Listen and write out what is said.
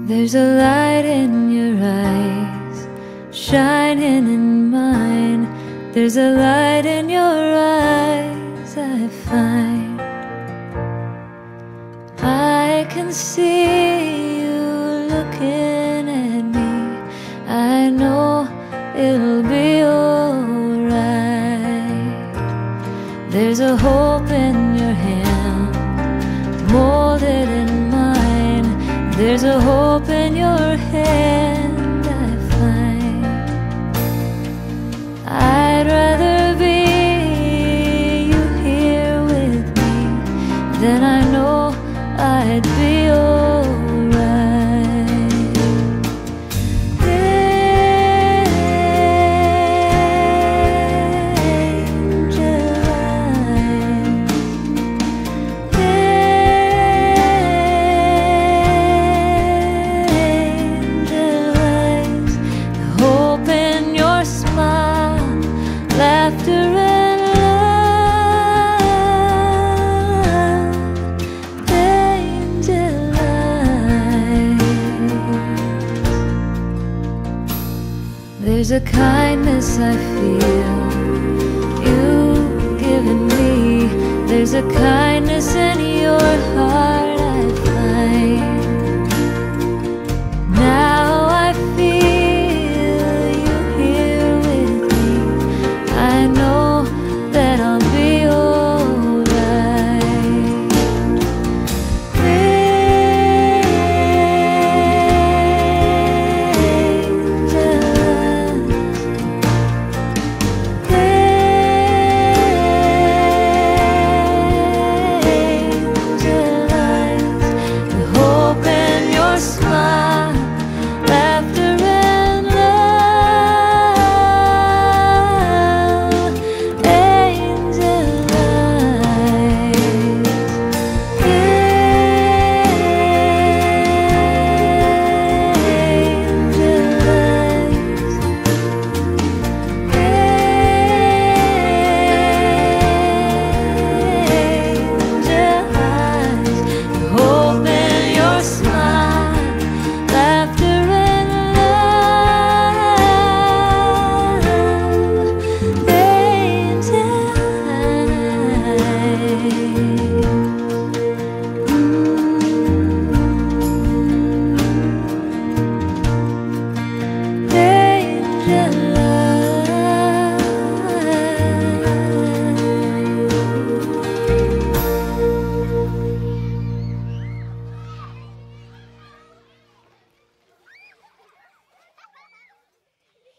There's a light in your eyes, shining in mine. There's a light in your eyes, I find. I can see you looking at me. I know it'll be alright. There's a hope in your hand, molded in mine. There's a hope in your hand, I find. I'd rather be you here with me than I know I'd be alright. Laughter and love, angel eyes. There's a kindness I feel you've given me. There's a kindness in your heart